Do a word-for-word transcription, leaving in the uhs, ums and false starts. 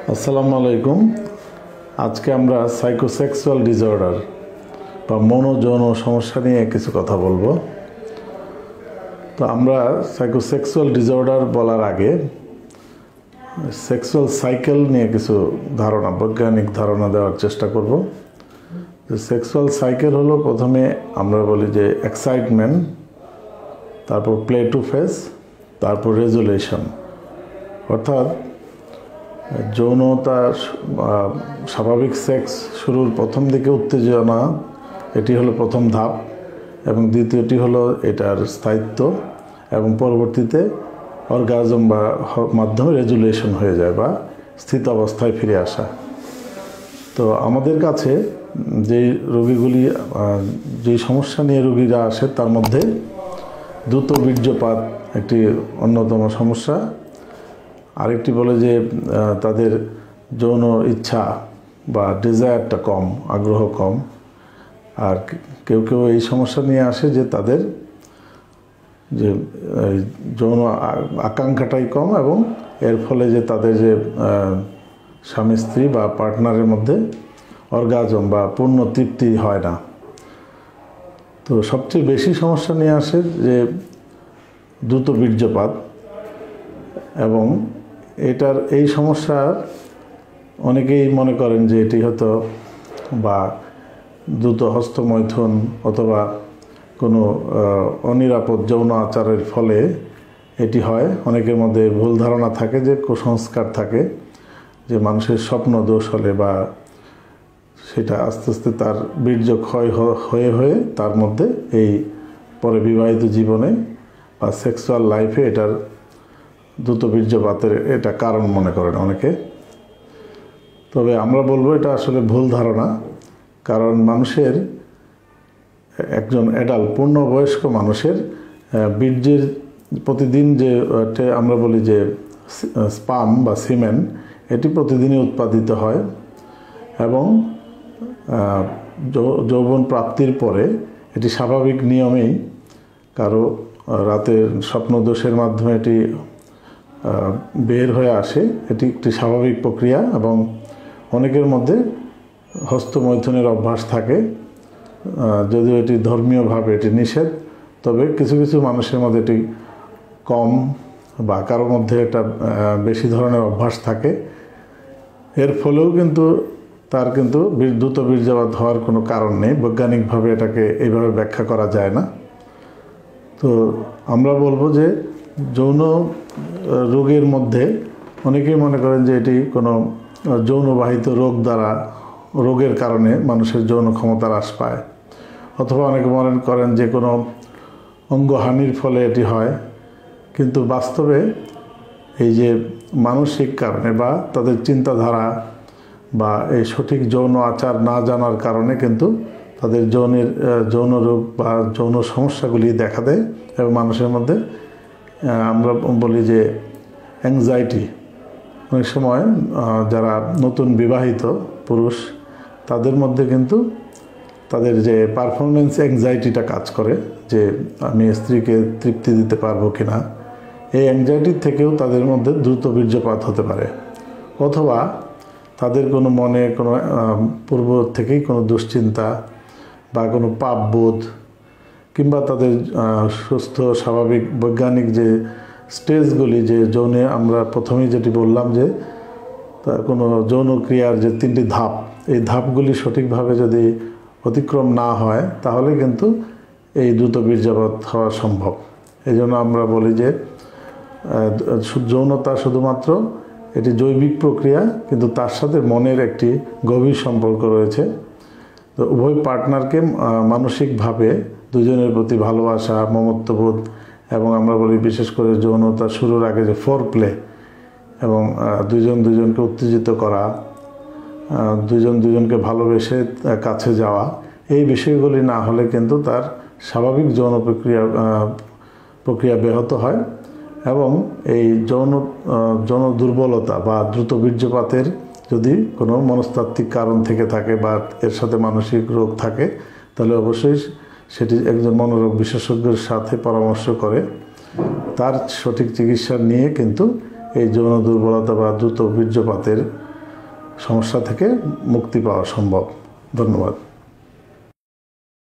আসসালামু আলাইকুম। আজকে আমরা সাইকোসেক্সুয়াল ডিসঅর্ডার বা মনোযৌন সমস্যা নিয়ে কিছু কথা বলবো। তো আমরা সাইকোসেক্সুয়াল ডিসঅর্ডার বলার আগে সেক্সুয়াল সাইকেল নিয়ে কিছু ধারণা, বৈজ্ঞানিক ধারণা দেওয়ার চেষ্টা করব। সেক্সুয়াল সাইকেল হলো, প্রথমে আমরা বলি যে এক্সাইটমেন্ট, তারপর প্লে টু ফেস, তারপর রেজুলেশন। অর্থাৎ যৌনতা, স্বাভাবিক সেক্স শুরুর প্রথম দিকে উত্তেজনা, এটি হলো প্রথম ধাপ, এবং দ্বিতীয়টি হলো এটার স্থায়িত্ব, এবং পরবর্তীতে অর্গাজম বা মাধ্যমে রেজুলেশন হয়ে যায় বা স্থিত অবস্থায় ফিরে আসা। তো আমাদের কাছে যেই রোগীগুলি, যেই সমস্যা নিয়ে রোগীরা আসে তার মধ্যে দ্রুত বীর্যপাত একটি অন্যতম সমস্যা। আরেকটি বলে যে তাদের যৌন ইচ্ছা বা ডিজায়ারটা কম, আগ্রহ কম। আর কেউ কেউ এই সমস্যা নিয়ে আসে যে তাদের যে যৌন আকাঙ্ক্ষাটাই কম, এবং এর ফলে যে তাদের যে স্বামী স্ত্রী বা পার্টনারের মধ্যে অর্গাজম বা পূর্ণ তৃপ্তি হয় না। তো সবচেয়ে বেশি সমস্যা নিয়ে আসে যে দ্রুত বীর্যপাত, এবং এটার এই সমস্যার অনেকেই মনে করেন যে এটি হয়তো বা দ্রুত হস্তমৈথুন অথবা কোনো অনিরাপদ যৌন আচারের ফলে এটি হয়। অনেকের মধ্যে ভুল ধারণা থাকে, যে কুসংস্কার থাকে যে মানুষের স্বপ্ন দোষ হলে বা সেটা আস্তে আস্তে তার বীর্য ক্ষয় হয়ে হয়ে তার মধ্যে এই পরে বিবাহিত জীবনে বা সেক্সুয়াল লাইফে এটার দ্রুত বীর্যপাতের এটা কারণ মনে করেন অনেকে। তবে আমরা বলবো এটা আসলে ভুল ধারণা। কারণ মানুষের, একজন অ্যাডাল্ট পূর্ণবয়স্ক মানুষের বীর্যের প্রতিদিন যে আমরা বলি যে স্পাম বা সিমেন, এটি প্রতিদিনই উৎপাদিত হয়, এবং যৌবন প্রাপ্তির পরে এটি স্বাভাবিক নিয়মেই কারো রাতের স্বপ্নদোষের মাধ্যমে এটি বের হয়ে আসে। এটি একটি স্বাভাবিক প্রক্রিয়া, এবং অনেকের মধ্যে হস্তমৈথুনের অভ্যাস থাকে, যদিও এটি ধর্মীয়ভাবে এটি নিষেধ। তবে কিছু কিছু মানুষের মধ্যে এটি কম বা কারোর মধ্যে একটা বেশি ধরনের অভ্যাস থাকে। এর ফলেও কিন্তু তার কিন্তু দ্রুত বীর্যপাত হওয়ার কোনো কারণ নেই। বৈজ্ঞানিকভাবে এটাকে এইভাবে ব্যাখ্যা করা যায় না। তো আমরা বলবো যে যৌন রোগের মধ্যে অনেকেই মনে করেন যে এটি কোনো যৌনবাহিত রোগ দ্বারা, রোগের কারণে মানুষের যৌন ক্ষমতা হ্রাস পায়, অথবা অনেকে মনে করেন যে কোনো অঙ্গহানির ফলে এটি হয়। কিন্তু বাস্তবে এই যে মানসিক কারণে বা তাদের চিন্তাধারা বা এই সঠিক যৌন আচার না জানার কারণে কিন্তু তাদের যৌনের যৌন রোগ বা যৌন সমস্যাগুলি দেখা দেয়, এবং মানুষের মধ্যে আমরা বলি যে অ্যাংজাইটি। অনেক সময় যারা নতুন বিবাহিত পুরুষ, তাদের মধ্যে কিন্তু তাদের যে পারফরমেন্স অ্যাংজাইটিটা কাজ করে, যে আমি স্ত্রীকে তৃপ্তি দিতে পারবো কি না। এই অ্যাংজাইটির থেকেও তাদের মধ্যে দ্রুত বীর্যপাত হতে পারে, অথবা তাদের কোনো মনে কোনো পূর্ব থেকেই কোনো দুশ্চিন্তা বা কোনো পাপবোধ, কিংবা তাদের সুস্থ স্বাভাবিক বৈজ্ঞানিক যে স্টেজগুলি, যে যৌনে আমরা প্রথমেই যেটি বললাম যে কোনো যৌন ক্রিয়ার যে তিনটি ধাপ, এই ধাপগুলি সঠিকভাবে যদি অতিক্রম না হয় তাহলে কিন্তু এই দ্রুত বীর্যপাত হওয়া সম্ভব। এই জন্য আমরা বলি যে যৌনতা শুধুমাত্র এটি জৈবিক প্রক্রিয়া, কিন্তু তার সাথে মনের একটি গভীর সম্পর্ক রয়েছে। তো উভয় পার্টনারকে মানসিকভাবে দুজনের প্রতি ভালোবাসা, মমত্ববোধ, এবং আমরা বলি বিশেষ করে যৌনতা শুরুর আগে যে ফোর প্লে, এবং দুজন দুজনকে উত্তেজিত করা, দুজন দুজনকে ভালোবেসে কাছে যাওয়া, এই বিষয়গুলি না হলে কিন্তু তার স্বাভাবিক যৌন প্রক্রিয়া প্রক্রিয়া ব্যাহত হয়, এবং এই যৌন যৌন দুর্বলতা বা দ্রুত বীর্যপাতের যদি কোনো মনস্তাত্ত্বিক কারণ থেকে থাকে বা এর সাথে মানসিক রোগ থাকে, তাহলে অবশ্যই সেটি একজন মনোরোগ বিশেষজ্ঞের সাথে পরামর্শ করে তার সঠিক চিকিৎসা নিয়ে কিন্তু এই যৌন দুর্বলতা বা দ্রুত বীর্যপাতের সমস্যা থেকে মুক্তি পাওয়া সম্ভব। ধন্যবাদ।